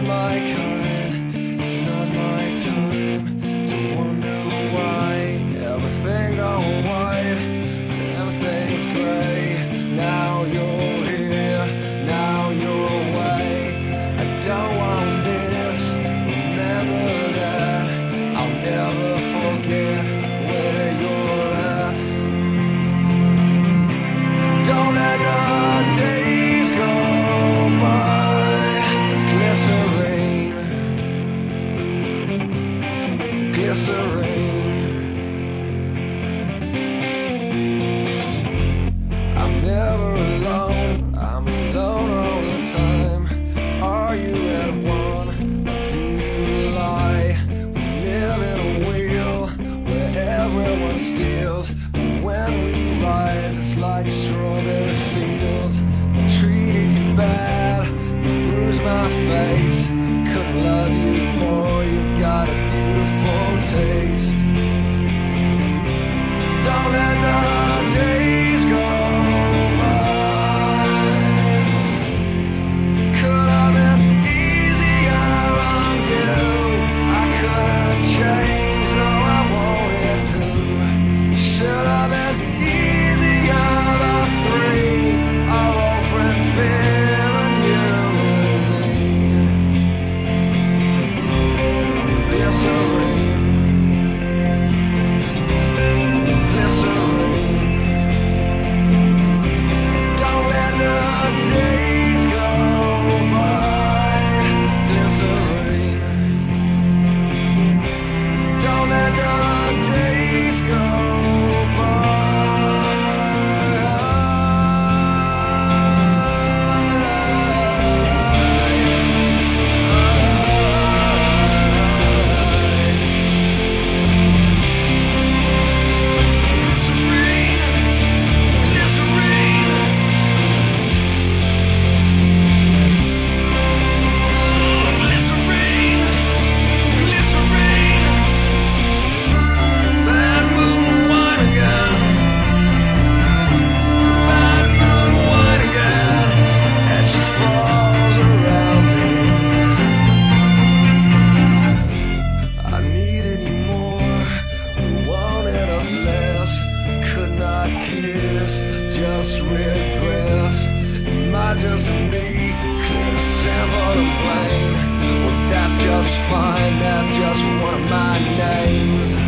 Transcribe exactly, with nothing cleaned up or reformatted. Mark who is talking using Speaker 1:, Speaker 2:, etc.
Speaker 1: not my kind, it's not my time to wonder why everything all white, everything's gray. Now you're here, now you're away. I don't want this, remember that. I'll never forget where you're at. Don't let the days go by. Glycerine, glycerine. I'm never alone, I'm alone all the time. Are you at one, or do you lie? We live in a wheel where everyone steals, but when we rise it's like strawberry fields. I treated you bad, you bruised my face. Couldn't love you more, you got a beautiful taste. Don't let the days go by. Could have been easier on you. I couldn't change, though I wanted to. Should have been easier, the three, our old friend Phil and you and me. Glycerine, glycerine. Don't let the days go by. Glycerine. Don't let the days go by. Just regress, am I just me? Clear, simple and plain. Well, that's just fine, that's just one of my names.